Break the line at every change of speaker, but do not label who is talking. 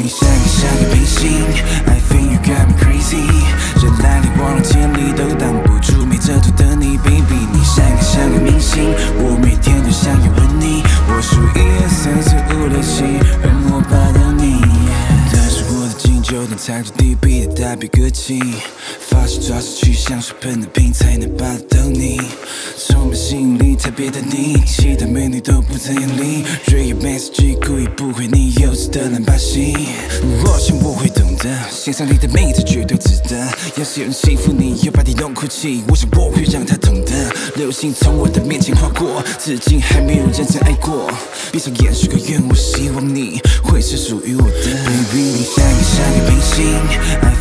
你像个明星 I think you got me crazy 人来人往的街里都挡不住美这种的你 Baby 你像个明星我每天都想要吻你我数1、2、3、4、5、6、7让我把到你这是我的金就能踩着地壁的代表歌曲发型抓上去香水喷哪瓶才能把到你充满吸引力特别的你其他美女都不在眼里 Real message 故意不回你幼稚的烂把戏我想我会懂得欣赏你的美这绝对值得要是有人欺负你又把你弄哭泣我想我会让他懂得流星从我的面前划过至今还没有认真爱过闭上眼许个愿我希望你会是属于我的 Baby 你像个明星